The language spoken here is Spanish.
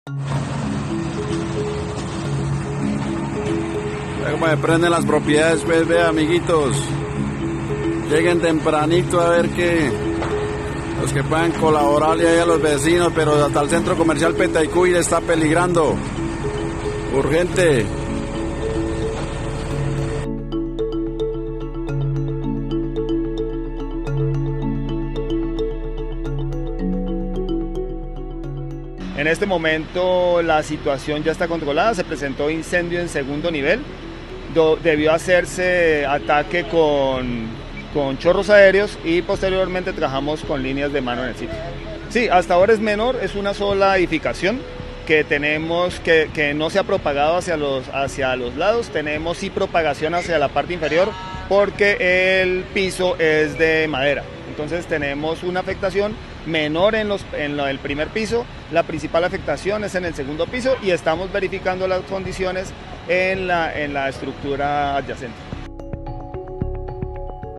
Cómo me prenden las propiedades, pues, vea, amiguitos. Lleguen tempranito a ver que los que puedan colaborarle ahí a los vecinos, pero hasta el centro comercial Petaycuy está peligrando. Urgente. En este momento la situación ya está controlada, se presentó incendio en segundo nivel, debió hacerse ataque con chorros aéreos y posteriormente trabajamos con líneas de mano en el sitio. Sí, hasta ahora es menor, es una sola edificación que tenemos que no se ha propagado hacia los lados, tenemos sí propagación hacia la parte inferior porque el piso es de madera, entonces tenemos una afectación menor en el primer piso, la principal afectación es en el segundo piso y estamos verificando las condiciones en la estructura adyacente.